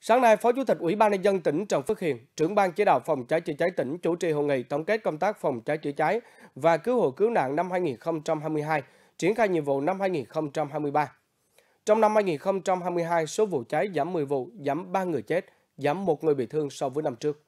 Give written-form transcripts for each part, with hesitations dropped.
Sáng nay, Phó Chủ tịch Ủy ban Nhân dân tỉnh Trần Phước Hiền, trưởng ban chỉ đạo phòng cháy chữa cháy tỉnh chủ trì hội nghị tổng kết công tác phòng cháy chữa cháy và cứu hộ cứu nạn năm 2022, triển khai nhiệm vụ năm 2023. Trong năm 2022, số vụ cháy giảm 10 vụ, giảm 3 người chết, giảm 1 người bị thương so với năm trước.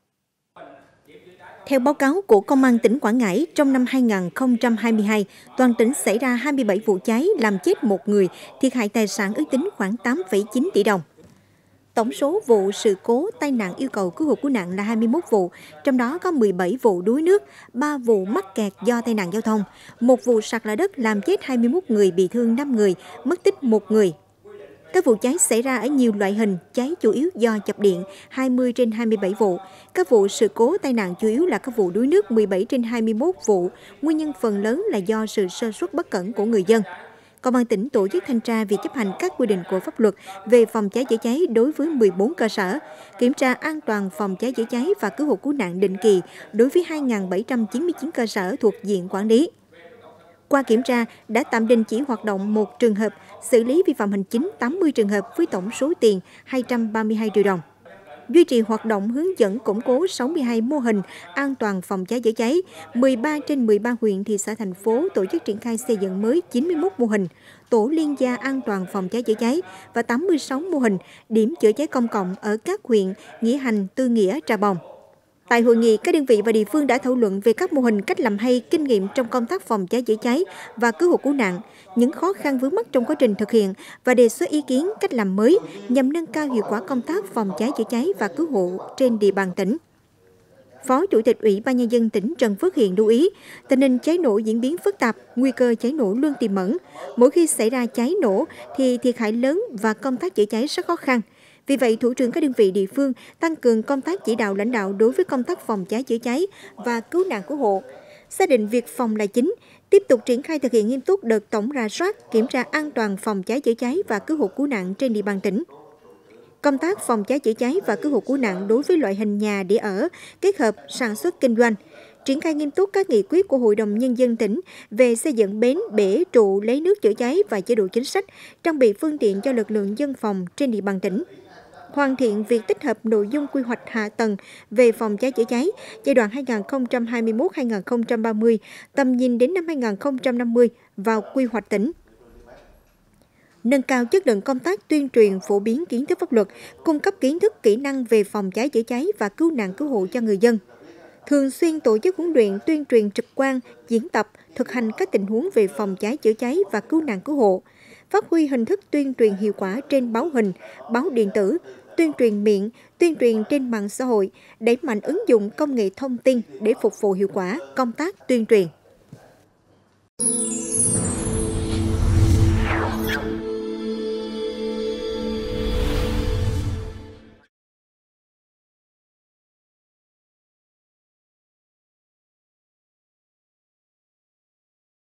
Theo báo cáo của Công an tỉnh Quảng Ngãi, trong năm 2022, toàn tỉnh xảy ra 27 vụ cháy, làm chết 1 người, thiệt hại tài sản ước tính khoảng 8,9 tỷ đồng. Tổng số vụ sự cố tai nạn yêu cầu cứu hộ cứu nạn là 21 vụ, trong đó có 17 vụ đuối nước, 3 vụ mắc kẹt do tai nạn giao thông, 1 vụ sạt lở đất làm chết 21 người, bị thương 5 người, mất tích 1 người. Các vụ cháy xảy ra ở nhiều loại hình, cháy chủ yếu do chập điện 20 trên 27 vụ. Các vụ sự cố tai nạn chủ yếu là các vụ đuối nước 17 trên 21 vụ, nguyên nhân phần lớn là do sự sơ suất bất cẩn của người dân. Công an tỉnh tổ chức thanh tra việc chấp hành các quy định của pháp luật về phòng cháy chữa cháy đối với 14 cơ sở, kiểm tra an toàn phòng cháy chữa cháy và cứu hộ cứu nạn định kỳ đối với 2.799 cơ sở thuộc diện quản lý. Qua kiểm tra, đã tạm đình chỉ hoạt động 1 trường hợp, xử lý vi phạm hành chính 80 trường hợp với tổng số tiền 232 triệu đồng. Duy trì hoạt động hướng dẫn củng cố 62 mô hình an toàn phòng cháy chữa cháy, 13 trên 13 huyện, thị xã, thành phố tổ chức triển khai xây dựng mới 91 mô hình, tổ liên gia an toàn phòng cháy chữa cháy và 86 mô hình điểm chữa cháy công cộng ở các huyện Nghĩa Hành, Tư Nghĩa, Trà Bồng. Tại hội nghị, các đơn vị và địa phương đã thảo luận về các mô hình, cách làm hay, kinh nghiệm trong công tác phòng cháy chữa cháy và cứu hộ cứu nạn, những khó khăn vướng mắc trong quá trình thực hiện và đề xuất ý kiến cách làm mới nhằm nâng cao hiệu quả công tác phòng cháy chữa cháy và cứu hộ trên địa bàn tỉnh. Phó Chủ tịch Ủy ban Nhân dân tỉnh Trần Phước Hiền lưu ý, tình hình cháy nổ diễn biến phức tạp, nguy cơ cháy nổ luôn tiềm ẩn. Mỗi khi xảy ra cháy nổ thì thiệt hại lớn và công tác chữa cháy rất khó khăn. Vì vậy, thủ trưởng các đơn vị địa phương tăng cường công tác chỉ đạo lãnh đạo đối với công tác phòng cháy chữa cháy và cứu nạn cứu hộ. Xác định việc phòng là chính, tiếp tục triển khai thực hiện nghiêm túc đợt tổng rà soát, kiểm tra an toàn phòng cháy chữa cháy và cứu hộ cứu nạn trên địa bàn tỉnh. Công tác phòng cháy chữa cháy và cứu hộ cứu nạn đối với loại hình nhà để ở, kết hợp sản xuất kinh doanh, triển khai nghiêm túc các nghị quyết của Hội đồng Nhân dân tỉnh về xây dựng bến, bể, trụ lấy nước chữa cháy và chế độ chính sách, trang bị phương tiện cho lực lượng dân phòng trên địa bàn tỉnh. Hoàn thiện việc tích hợp nội dung quy hoạch hạ tầng về phòng cháy chữa cháy giai đoạn 2021-2030, tầm nhìn đến năm 2050 vào quy hoạch tỉnh. Nâng cao chất lượng công tác tuyên truyền phổ biến kiến thức pháp luật, cung cấp kiến thức kỹ năng về phòng cháy chữa cháy và cứu nạn cứu hộ cho người dân. Thường xuyên tổ chức huấn luyện tuyên truyền trực quan, diễn tập, thực hành các tình huống về phòng cháy chữa cháy và cứu nạn cứu hộ. Phát huy hình thức tuyên truyền hiệu quả trên báo hình, báo điện tử, tuyên truyền miệng, tuyên truyền trên mạng xã hội, đẩy mạnh ứng dụng công nghệ thông tin để phục vụ hiệu quả công tác tuyên truyền.